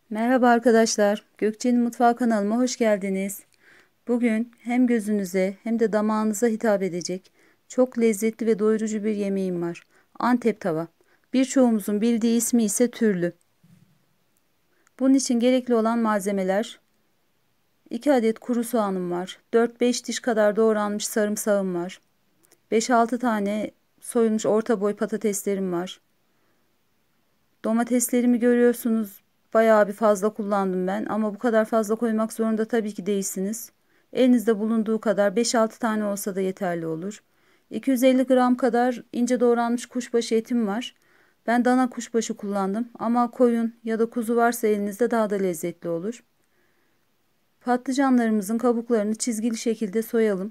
Merhaba arkadaşlar, Gökçe'nin Mutfağı kanalıma hoş geldiniz. Bugün hem gözünüze hem de damağınıza hitap edecek çok lezzetli ve doyurucu bir yemeğim var. Antep tava. Birçoğumuzun bildiği ismi ise türlü. Bunun için gerekli olan malzemeler: 2 adet kuru soğanım var, 4-5 diş kadar doğranmış sarımsağım var, 5-6 tane soyulmuş orta boy patateslerim var. Domateslerimi görüyorsunuz. Bayağı bir fazla kullandım ben ama bu kadar fazla koymak zorunda tabii ki değilsiniz. Elinizde bulunduğu kadar 5-6 tane olsa da yeterli olur. 250 gram kadar ince doğranmış kuşbaşı etim var. Ben dana kuşbaşı kullandım ama koyun ya da kuzu varsa elinizde daha da lezzetli olur. Patlıcanlarımızın kabuklarını çizgili şekilde soyalım.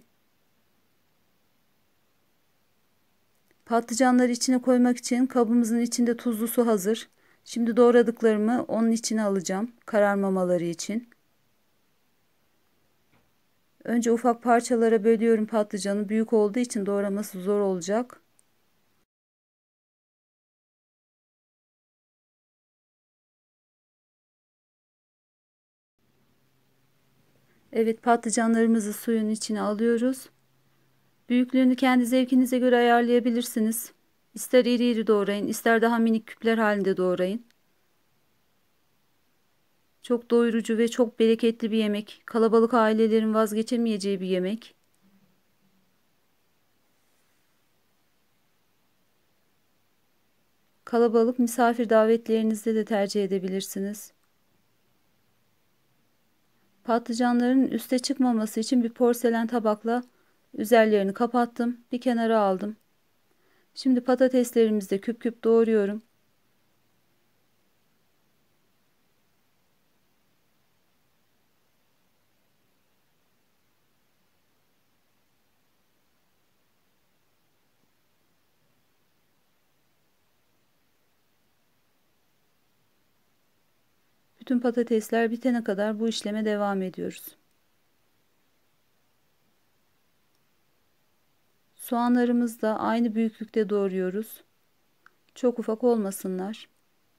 Patlıcanları içine koymak için kabımızın içinde tuzlu su hazır. Şimdi doğradıklarımı onun içine alacağım, kararmamaları için. Önce ufak parçalara bölüyorum patlıcanı. Büyük olduğu için doğraması zor olacak. Evet, patlıcanlarımızı suyun içine alıyoruz. Büyüklüğünü kendi zevkinize göre ayarlayabilirsiniz. İster iri iri doğrayın, ister daha minik küpler halinde doğrayın. Çok doyurucu ve çok bereketli bir yemek. Kalabalık ailelerin vazgeçemeyeceği bir yemek. Kalabalık misafir davetlerinizde de tercih edebilirsiniz. Patlıcanların üste çıkmaması için bir porselen tabakla üzerlerini kapattım. Bir kenara aldım. Şimdi patateslerimizi de küp küp doğruyorum. Bütün patatesler bitene kadar bu işleme devam ediyoruz. Soğanlarımızı da aynı büyüklükte doğruyoruz. Çok ufak olmasınlar.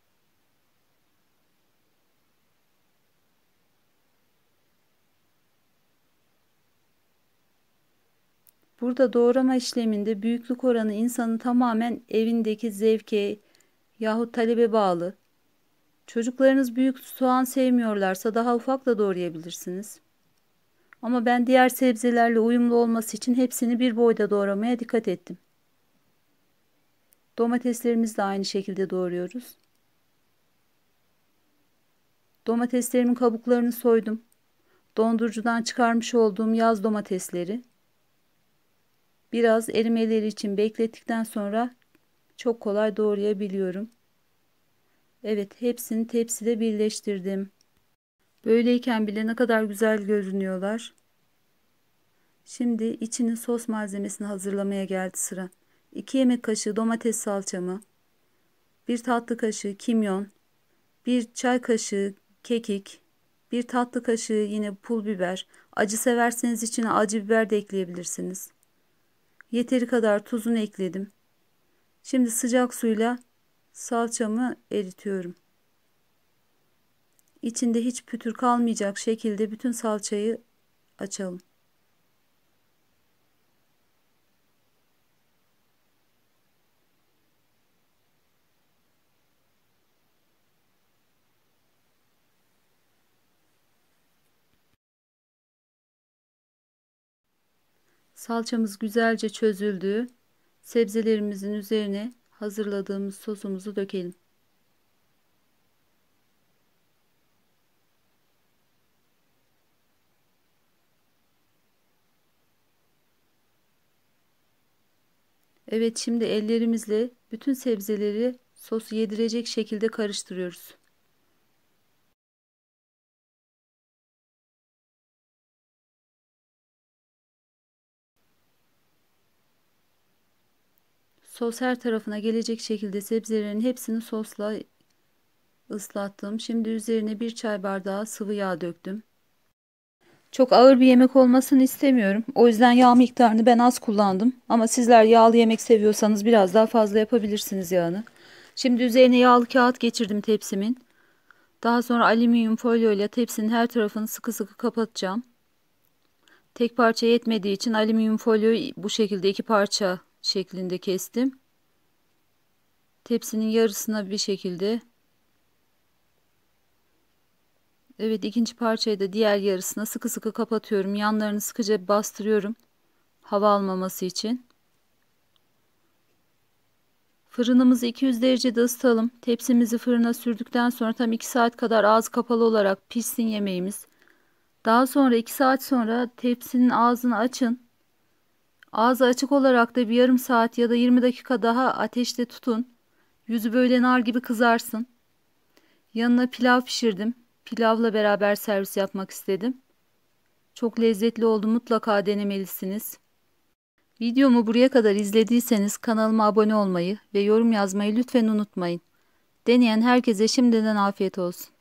Burada doğrama işleminde büyüklük oranı insanın tamamen evindeki zevke yahut talebe bağlı. Çocuklarınız büyük soğan sevmiyorlarsa daha ufak da doğrayabilirsiniz. Ama ben diğer sebzelerle uyumlu olması için hepsini bir boyda doğramaya dikkat ettim. Domateslerimizi de aynı şekilde doğruyoruz. Domateslerimin kabuklarını soydum. Dondurucudan çıkarmış olduğum yaz domatesleri biraz erimeleri için beklettikten sonra çok kolay doğrayabiliyorum. Evet, hepsini tepside birleştirdim. Böyleyken bile ne kadar güzel görünüyorlar. Şimdi içinin sos malzemesini hazırlamaya geldi sıra. 2 yemek kaşığı domates salçamı, 1 tatlı kaşığı kimyon, 1 çay kaşığı kekik, 1 tatlı kaşığı yine pul biber. Acı severseniz içine acı biber de ekleyebilirsiniz. Yeteri kadar tuzunu ekledim. Şimdi sıcak suyla salçamı eritiyorum. İçinde hiç pütür kalmayacak şekilde bütün salçayı açalım. Salçamız güzelce çözüldü. Sebzelerimizin üzerine hazırladığımız sosumuzu dökelim. Evet, şimdi ellerimizle bütün sebzeleri sosu yedirecek şekilde karıştırıyoruz. Sos her tarafına gelecek şekilde sebzelerin hepsini sosla ıslattım. Şimdi üzerine 1 çay bardağı sıvı yağ döktüm. Çok ağır bir yemek olmasını istemiyorum. O yüzden yağ miktarını ben az kullandım. Ama sizler yağlı yemek seviyorsanız biraz daha fazla yapabilirsiniz yağını. Şimdi üzerine yağlı kağıt geçirdim tepsimin. Daha sonra alüminyum folyo ile tepsinin her tarafını sıkı sıkı kapatacağım. Tek parça yetmediği için alüminyum folyoyu bu şekilde 2 parça şeklinde kestim. Tepsinin yarısına bir şekilde. Evet, ikinci parçayı da diğer yarısına sıkı sıkı kapatıyorum. Yanlarını sıkıca bastırıyorum. Hava almaması için. Fırınımızı 200 derecede ısıtalım. Tepsimizi fırına sürdükten sonra tam 2 saat kadar ağzı kapalı olarak pişsin yemeğimiz. Daha sonra 2 saat sonra tepsinin ağzını açın. Ağzı açık olarak da bir yarım saat ya da 20 dakika daha ateşte tutun. Yüzü böyle nar gibi kızarsın. Yanına pilav pişirdim. Pilavla beraber servis yapmak istedim. Çok lezzetli oldu. Mutlaka denemelisiniz. Videomu buraya kadar izlediyseniz kanalıma abone olmayı ve yorum yazmayı lütfen unutmayın. Deneyen herkese şimdiden afiyet olsun.